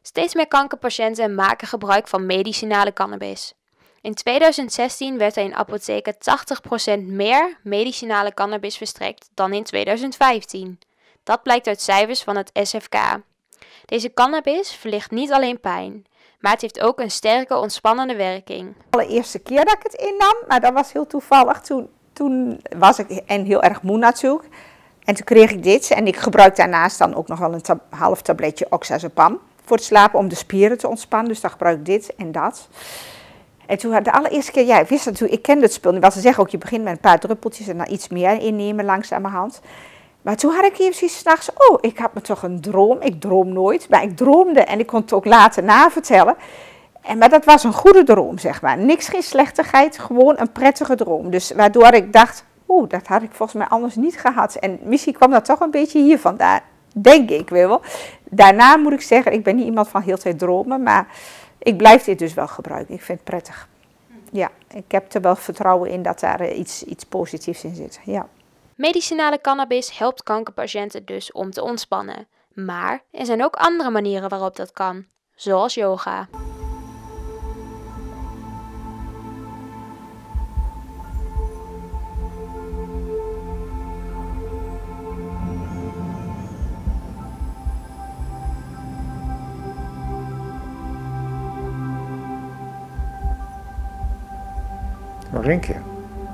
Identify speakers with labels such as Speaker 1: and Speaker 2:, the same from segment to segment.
Speaker 1: Steeds meer kankerpatiënten maken gebruik van medicinale cannabis. In 2016 werd er in apotheken 80% meer medicinale cannabis verstrekt dan in 2015. Dat blijkt uit cijfers van het SFK. Deze cannabis verlicht niet alleen pijn, maar het heeft ook een sterke ontspannende werking.
Speaker 2: De allereerste keer dat ik het innam, maar dat was heel toevallig. Toen was ik heel erg moe natuurlijk. En toen kreeg ik dit en ik gebruik daarnaast dan ook nog wel een half tabletje oxazepam voor het slapen om de spieren te ontspannen. Dus dan gebruik ik dit en dat. En toen de allereerste keer, ja, ik wist natuurlijk, ik kende het spul niet. Wat ze zeggen ook, je begint met een paar druppeltjes en dan iets meer innemen langzamerhand. Maar toen had ik hier precies 's nachts, oh, ik had me toch een droom. Ik droom nooit, maar ik droomde en ik kon het ook later navertellen. Maar dat was een goede droom, zeg maar. Niks, geen slechtigheid, gewoon een prettige droom. Dus waardoor ik dacht, dat had ik volgens mij anders niet gehad. En misschien kwam dat toch een beetje hier vandaan, denk ik wel. Daarna moet ik zeggen, ik ben niet iemand van heel tijd dromen, maar ik blijf dit dus wel gebruiken. Ik vind het prettig. Ja, ik heb er wel vertrouwen in dat daar iets positiefs in zit. Ja.
Speaker 1: Medicinale cannabis helpt kankerpatiënten dus om te ontspannen. Maar er zijn ook andere manieren waarop dat kan, zoals yoga.
Speaker 3: Nog één keer.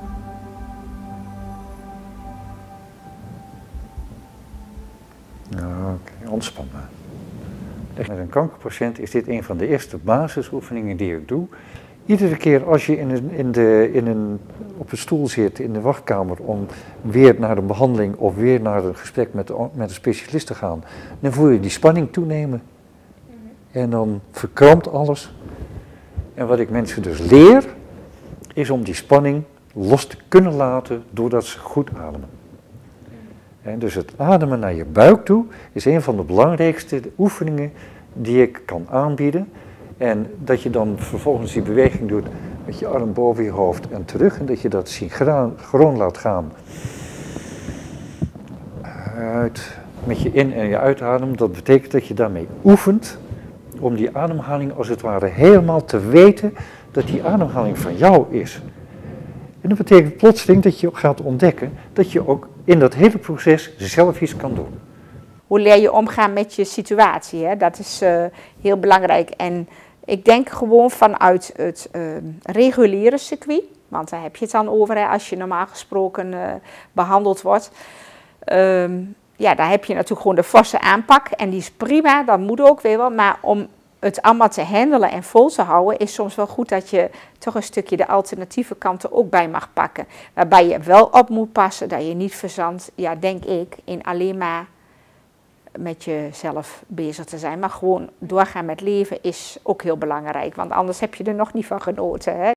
Speaker 3: Oké, ontspannen. Met een kankerpatiënt is dit een van de eerste basisoefeningen die ik doe. Iedere keer als je op een stoel zit in de wachtkamer om weer naar een behandeling of weer naar een gesprek met een specialist te gaan, dan voel je die spanning toenemen. En dan verkrampt alles. En wat ik mensen dus leer, is om die spanning los te kunnen laten doordat ze goed ademen. En dus het ademen naar je buik toe is een van de belangrijkste oefeningen die ik kan aanbieden. En dat je dan vervolgens die beweging doet met je arm boven je hoofd en terug. En dat je dat synchroon laat gaan. Uit, met je in- en je uitadem. Dat betekent dat je daarmee oefent om die ademhaling als het ware helemaal te weten dat die ademhaling van jou is. En dat betekent plotseling dat je gaat ontdekken dat je ook in dat hele proces zelf iets kan doen.
Speaker 2: Hoe leer je omgaan met je situatie? Hè? Dat is heel belangrijk. En ik denk gewoon vanuit het reguliere circuit, want daar heb je het dan over hè, als je normaal gesproken behandeld wordt. Daar heb je natuurlijk gewoon de forse aanpak en die is prima, dat moet ook weer wel. Maar om het allemaal te handelen en vol te houden is soms wel goed dat je toch een stukje de alternatieve kanten ook bij mag pakken. Waarbij je wel op moet passen dat je niet verzandt, ja denk ik, in alleen maar met jezelf bezig te zijn. Maar gewoon doorgaan met leven is ook heel belangrijk, want anders heb je er nog niet van genoten. Hè?